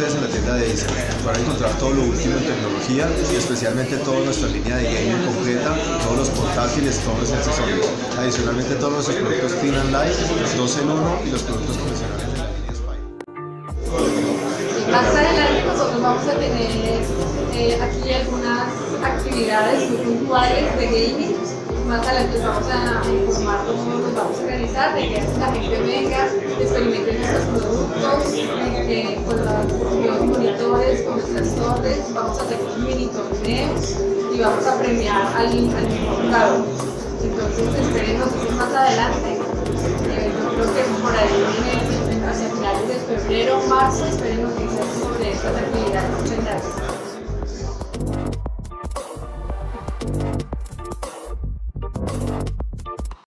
ustedes en la tienda de Acer. Van a encontrar todo lo último en tecnología, especialmente toda nuestra línea de gaming completa, todos los portátiles, todos los accesorios. Adicionalmente todos nuestros productos Thin and Light, los 2 en 1 y los productos convencionales de la línea Spy. Más adelante nosotros vamos a tener aquí algunas actividades muy puntuales de gaming. Más adelante vamos a informar cómo nos vamos a organizar, de que la gente venga, experimente nuestros productos, con los monitores, con nuestras torres, vamos a hacer mini torneos y vamos a premiar al mejor jugador. Entonces esperen nosotros más adelante. Yo creo que por ahí hacia finales de febrero o marzo esperen noticias sobre estas actividades. Muchas gracias.